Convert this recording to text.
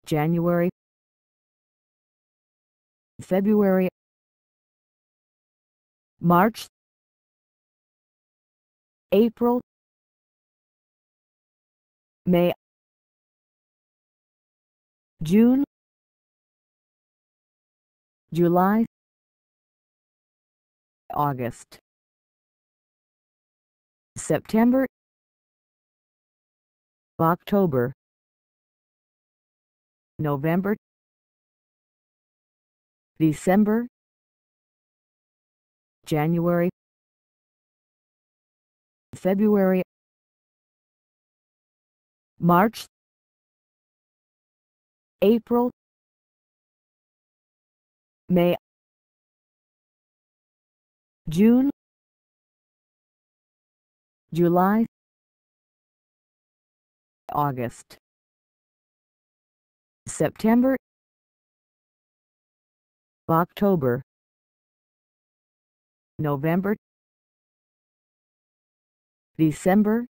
January, February, March, April, May, June, July, August, September, October, November, December, January, February, March, April, May, June, July, August, September, October, November, December,